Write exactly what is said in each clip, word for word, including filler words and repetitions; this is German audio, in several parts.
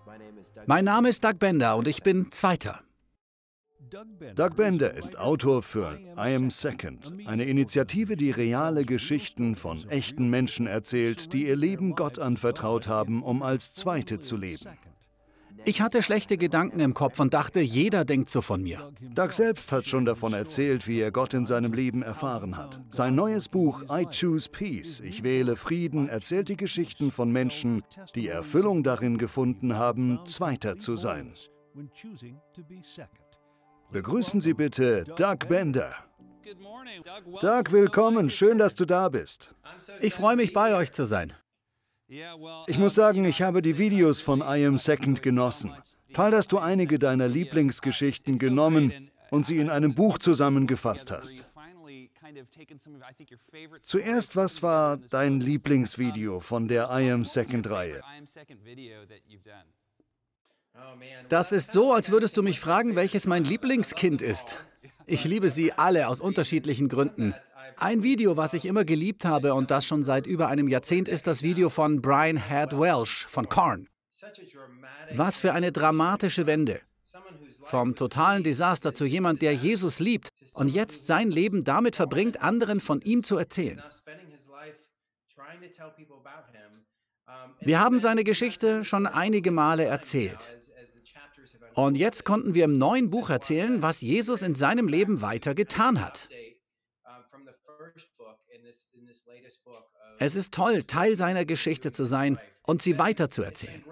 Mein Name ist Doug Bender und ich bin Zweiter. Doug Bender ist Autor für I Am Second, eine Initiative, die reale Geschichten von echten Menschen erzählt, die ihr Leben Gott anvertraut haben, um als Zweite zu leben. Ich hatte schlechte Gedanken im Kopf und dachte, jeder denkt so von mir. Doug selbst hat schon davon erzählt, wie er Gott in seinem Leben erfahren hat. Sein neues Buch I Choose Peace, ich wähle Frieden, erzählt die Geschichten von Menschen, die Erfüllung darin gefunden haben, Zweiter zu sein. Begrüßen Sie bitte Doug Bender. Doug, willkommen, schön, dass du da bist. Ich freue mich, bei euch zu sein. Ich muss sagen, ich habe die Videos von I Am Second genossen. Toll, dass du einige deiner Lieblingsgeschichten genommen und sie in einem Buch zusammengefasst hast. Zuerst, was war dein Lieblingsvideo von der I Am Second-Reihe? Das ist so, als würdest du mich fragen, welches mein Lieblingskind ist. Ich liebe sie alle aus unterschiedlichen Gründen. Ein Video, was ich immer geliebt habe und das schon seit über einem Jahrzehnt, ist das Video von Brian Head Welch von Korn. Was für eine dramatische Wende. Vom totalen Desaster zu jemand, der Jesus liebt und jetzt sein Leben damit verbringt, anderen von ihm zu erzählen. Wir haben seine Geschichte schon einige Male erzählt. Und jetzt konnten wir im neuen Buch erzählen, was Jesus in seinem Leben weiter getan hat. Es ist toll, Teil seiner Geschichte zu sein und sie weiterzuerzählen.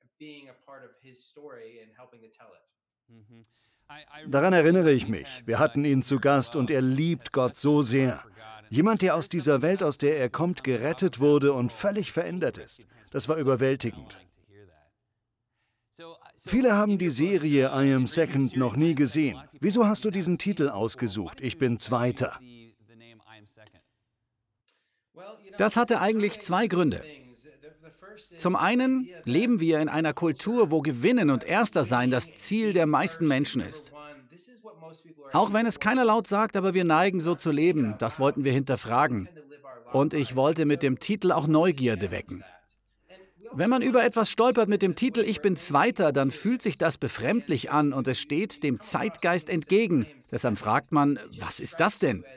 Daran erinnere ich mich. Wir hatten ihn zu Gast und er liebt Gott so sehr. Jemand, der aus dieser Welt, aus der er kommt, gerettet wurde und völlig verändert ist. Das war überwältigend. Viele haben die Serie I Am Second noch nie gesehen. Wieso hast du diesen Titel ausgesucht? Ich bin Zweiter. Das hatte eigentlich zwei Gründe. Zum einen leben wir in einer Kultur, wo Gewinnen und Erster sein das Ziel der meisten Menschen ist. Auch wenn es keiner laut sagt, aber wir neigen so zu leben, das wollten wir hinterfragen. Und ich wollte mit dem Titel auch Neugierde wecken. Wenn man über etwas stolpert mit dem Titel Ich bin Zweiter, dann fühlt sich das befremdlich an und es steht dem Zeitgeist entgegen. Deshalb fragt man, was ist das denn?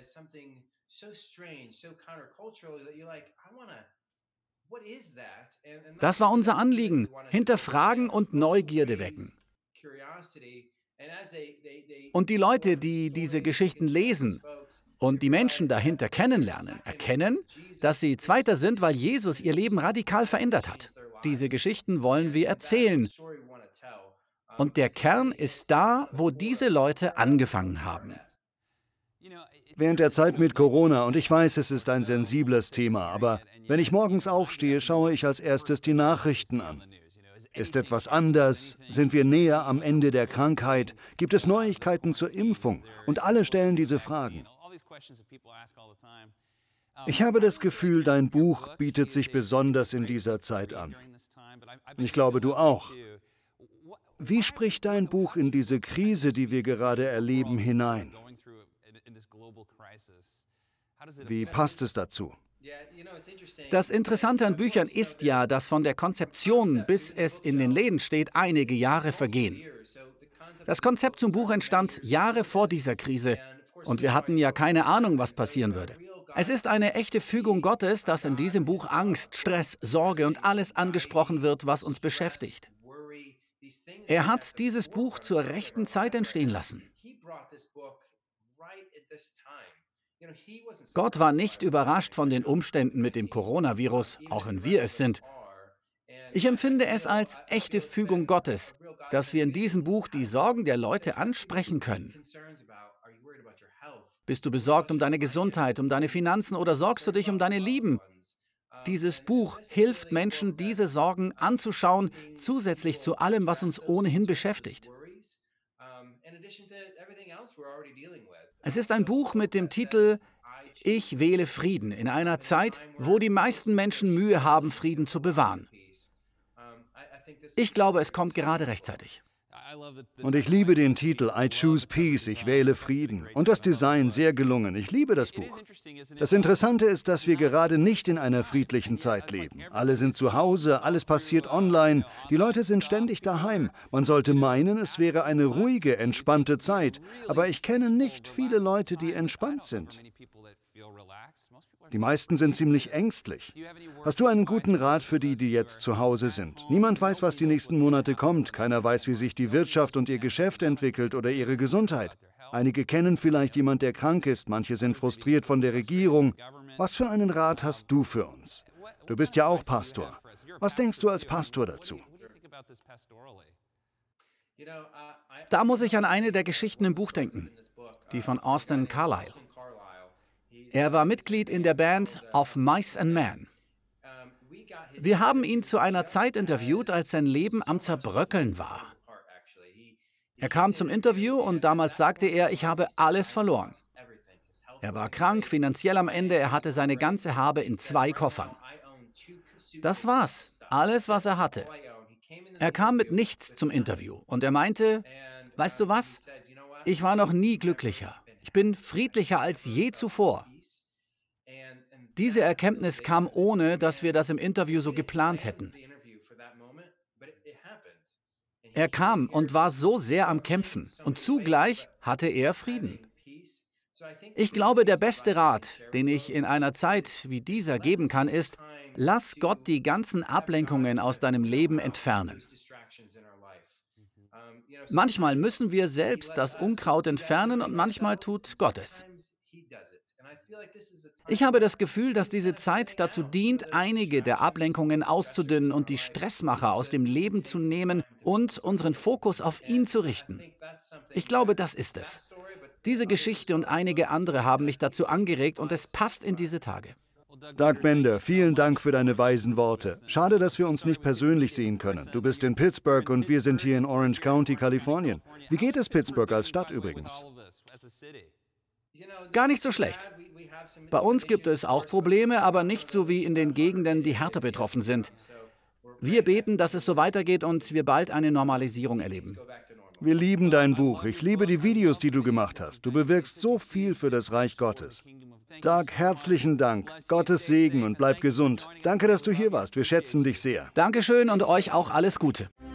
Das war unser Anliegen, hinterfragen und Neugierde wecken. Und die Leute, die diese Geschichten lesen und die Menschen dahinter kennenlernen, erkennen, dass sie Zweiter sind, weil Jesus ihr Leben radikal verändert hat. Diese Geschichten wollen wir erzählen. Und der Kern ist da, wo diese Leute angefangen haben. Während der Zeit mit Corona, und ich weiß, es ist ein sensibles Thema, aber wenn ich morgens aufstehe, schaue ich als erstes die Nachrichten an. Ist etwas anders? Sind wir näher am Ende der Krankheit? Gibt es Neuigkeiten zur Impfung? Und alle stellen diese Fragen. Ich habe das Gefühl, dein Buch bietet sich besonders in dieser Zeit an. Und ich glaube, du auch. Wie spricht dein Buch in diese Krise, die wir gerade erleben, hinein? Wie passt es dazu? Das Interessante an Büchern ist ja, dass von der Konzeption, bis es in den Läden steht, einige Jahre vergehen. Das Konzept zum Buch entstand Jahre vor dieser Krise und wir hatten ja keine Ahnung, was passieren würde. Es ist eine echte Fügung Gottes, dass in diesem Buch Angst, Stress, Sorge und alles angesprochen wird, was uns beschäftigt. Er hat dieses Buch zur rechten Zeit entstehen lassen. Gott war nicht überrascht von den Umständen mit dem Coronavirus, auch wenn wir es sind. Ich empfinde es als echte Fügung Gottes, dass wir in diesem Buch die Sorgen der Leute ansprechen können. Bist du besorgt um deine Gesundheit, um deine Finanzen oder sorgst du dich um deine Lieben? Dieses Buch hilft Menschen, diese Sorgen anzuschauen, zusätzlich zu allem, was uns ohnehin beschäftigt. Es ist ein Buch mit dem Titel Ich wähle Frieden in einer Zeit, wo die meisten Menschen Mühe haben, Frieden zu bewahren. Ich glaube, es kommt gerade rechtzeitig. Und ich liebe den Titel I Choose Peace, ich wähle Frieden. Und das Design sehr gelungen. Ich liebe das Buch. Das Interessante ist, dass wir gerade nicht in einer friedlichen Zeit leben. Alle sind zu Hause, alles passiert online, die Leute sind ständig daheim. Man sollte meinen, es wäre eine ruhige, entspannte Zeit. Aber ich kenne nicht viele Leute, die entspannt sind. Die meisten sind ziemlich ängstlich. Hast du einen guten Rat für die, die jetzt zu Hause sind? Niemand weiß, was die nächsten Monate kommt. Keiner weiß, wie sich die Wirtschaft und ihr Geschäft entwickelt oder ihre Gesundheit. Einige kennen vielleicht jemand, der krank ist. Manche sind frustriert von der Regierung. Was für einen Rat hast du für uns? Du bist ja auch Pastor. Was denkst du als Pastor dazu? Da muss ich an eine der Geschichten im Buch denken, die von Austin Carlile. Er war Mitglied in der Band Of Mice and Men. Wir haben ihn zu einer Zeit interviewt, als sein Leben am Zerbröckeln war. Er kam zum Interview und damals sagte er, ich habe alles verloren. Er war krank, finanziell am Ende, er hatte seine ganze Habe in zwei Koffern. Das war's, alles, was er hatte. Er kam mit nichts zum Interview und er meinte, weißt du was, ich war noch nie glücklicher. Ich bin friedlicher als je zuvor. Diese Erkenntnis kam, ohne dass wir das im Interview so geplant hätten. Er kam und war so sehr am Kämpfen und zugleich hatte er Frieden. Ich glaube, der beste Rat, den ich in einer Zeit wie dieser geben kann, ist, lass Gott die ganzen Ablenkungen aus deinem Leben entfernen. Manchmal müssen wir selbst das Unkraut entfernen und manchmal tut Gott es. Ich habe das Gefühl, dass diese Zeit dazu dient, einige der Ablenkungen auszudünnen und die Stressmacher aus dem Leben zu nehmen und unseren Fokus auf ihn zu richten. Ich glaube, das ist es. Diese Geschichte und einige andere haben mich dazu angeregt und es passt in diese Tage. Doug Bender, vielen Dank für deine weisen Worte. Schade, dass wir uns nicht persönlich sehen können. Du bist in Pittsburgh und wir sind hier in Orange County, Kalifornien. Wie geht es Pittsburgh als Stadt übrigens? Gar nicht so schlecht. Bei uns gibt es auch Probleme, aber nicht so wie in den Gegenden, die härter betroffen sind. Wir beten, dass es so weitergeht und wir bald eine Normalisierung erleben. Wir lieben dein Buch. Ich liebe die Videos, die du gemacht hast. Du bewirkst so viel für das Reich Gottes. Doug, herzlichen Dank. Gottes Segen und bleib gesund. Danke, dass du hier warst. Wir schätzen dich sehr. Dankeschön und euch auch alles Gute.